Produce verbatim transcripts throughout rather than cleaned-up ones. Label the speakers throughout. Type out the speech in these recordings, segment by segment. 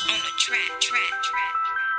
Speaker 1: on the track, track, track.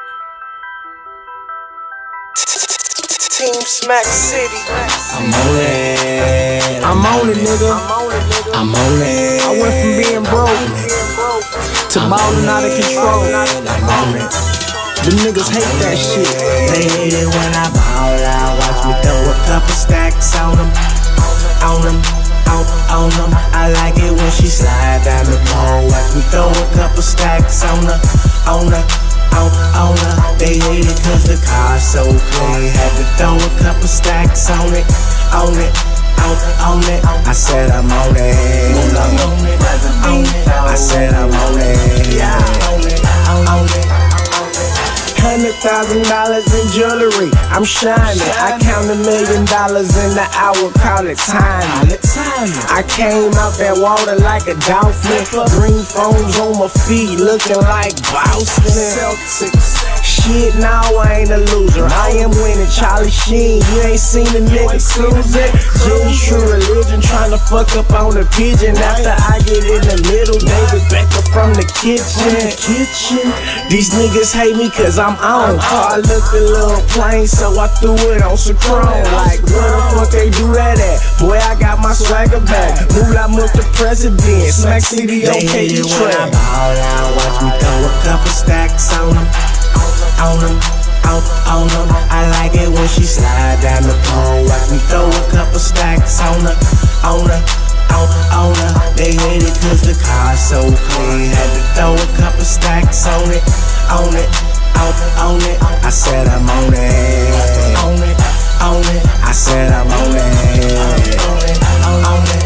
Speaker 2: Team Smack City.
Speaker 3: I'm on it.
Speaker 4: I'm on it, nigga.
Speaker 3: I'm on it.
Speaker 4: I went from being broke to ballin' out of control.
Speaker 3: I'm on it.
Speaker 4: The niggas hate that shit.
Speaker 3: They hate it when I ball out. Watch me throw a couple stacks on them, on them, on, on them. I like it when she slide down the pole. Watch me throw a couple stacks on her, on her, on, on her. They hate it cause the car's so clean. Had to throw a couple stacks on it, on it, on, on it. I said I'm on it, I'm on it, on it. I said I'm on it, yeah, on it, on it.
Speaker 4: Hundred thousand dollars in jewelry, I'm shining. I count a million dollars in the hour, call it timing. I came out that water like a dolphin. Green foams on my feet, looking like Boston Celtics. Shit, now I ain't a loser. I am winning. Charlie Sheen, you ain't seen a nigga cruising. Jeans, true religion, trying to fuck up on the pigeon. After I get in the middle, David Beckham from the kitchen. Kitchen. These niggas hate me cause I'm on. Car looked a little plain, so I threw it on some chrome. Like, where the fuck they do that at? Boy, I got my swagger back. Moolah Mook the president. Smack City,
Speaker 3: they
Speaker 4: okay,
Speaker 3: hate
Speaker 4: you
Speaker 3: it when I
Speaker 4: track.
Speaker 3: ball out. Watch me throw a couple stacks on them, on them, on, on them. I like it when she slide down the pole. Watch me throw a couple stacks on her, on her, on, on her. They hate it cause the car's so clean. Had to throw a couple stacks on it, on it, on, on it. I said I'm on it, on it, on it. I said I'm on it, on it, on it.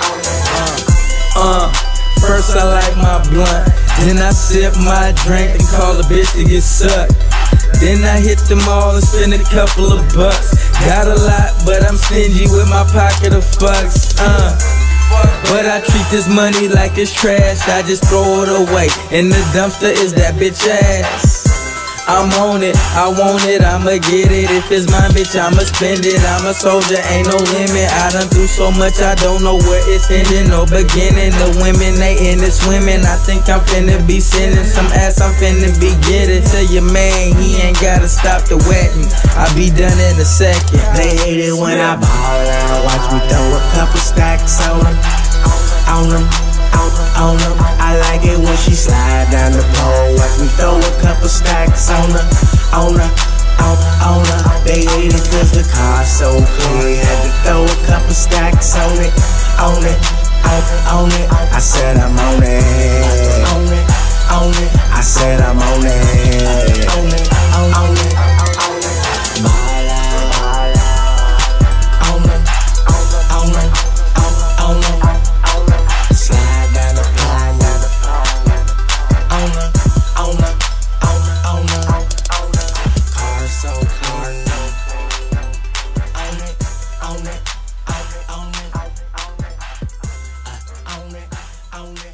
Speaker 5: Uh, first I like my blunt, then I sip my drink and call a bitch to get sucked. Then I hit the mall and spend a couple of bucks. Got a lot, but I'm stingy with my pocket of fucks. Uh, but I treat this money like it's trash. I just throw it away, and the dumpster is that bitch ass. I'm on it, I want it, I'ma get it. If it's mine, bitch, I'ma spend it. I'm a soldier, ain't no limit. I done through so much, I don't know where it's ending, no beginning. The women, they in it swimming. I think I'm finna be sending some ass, I'm finna be getting. Tell your man, he ain't gotta stop the wetting. I'll be done in a second.
Speaker 3: They hate it when I ball out. Watch me throw a couple stacks on them, on them, on, on them. I like it when she slide down the pole. Watch me throw a couple stacks on her, on her, on, on her. They hate it cause the car's so clean. Had to throw a couple stacks on it, on it, on, on it. I said I'm on it, on it, on it. I said I'm on it, on it, on, on it. Ball out, ball out. On it, on it, on it, on, on it. Slide down the pole, on it, on it, on it, on it. Car so clean. On it, on it, on it, on it, on it, on it, on it.